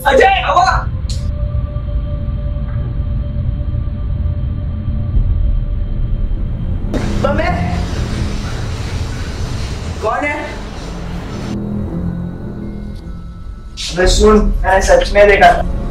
अजय हवा। मैं कौन है? सुन, मैंने सच में देखा था।